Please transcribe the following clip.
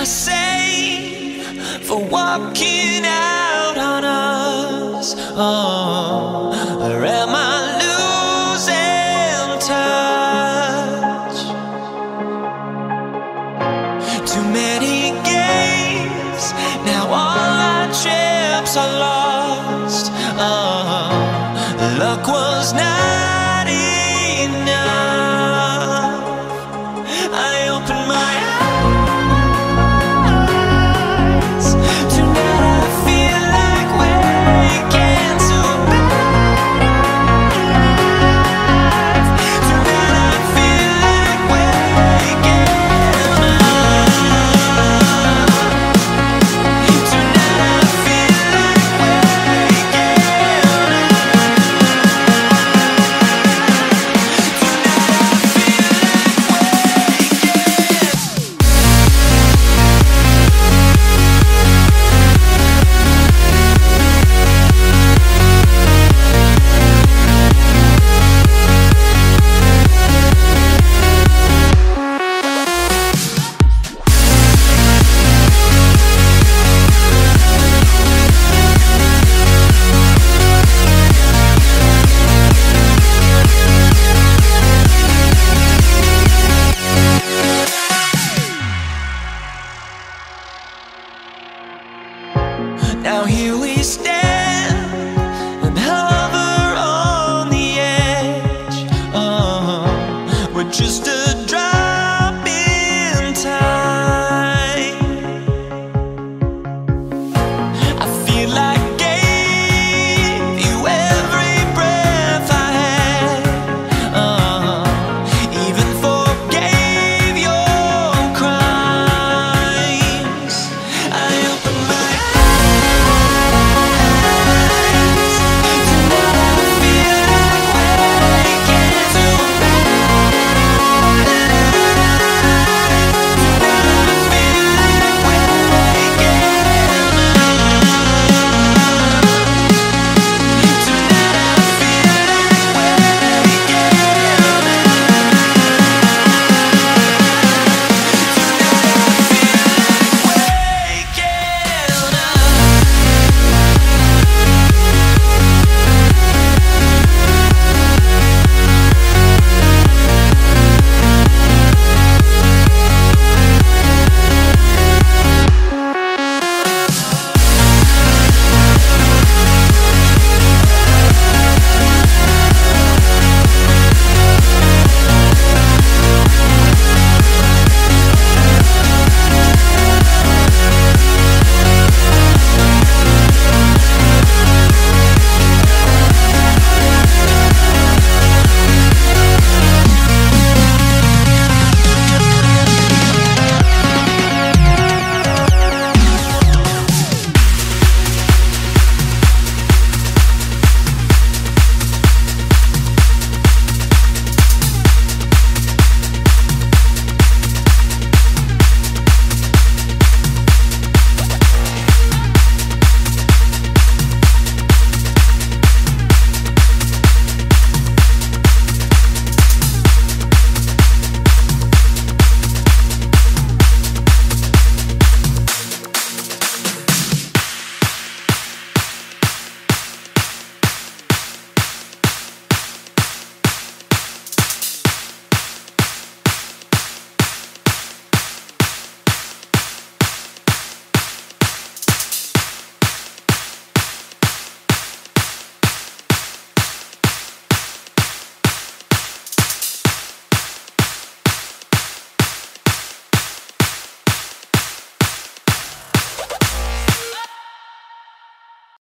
same for walking out on us? Or am I losing touch? Too many games, now all our chips are lost. Luck was not enough. I opened my eyes. Tonight I feel like waking to life. Tonight I feel like waking up. Tonight I feel like waking up. Now here we stand and hover on the edge. We're just a drop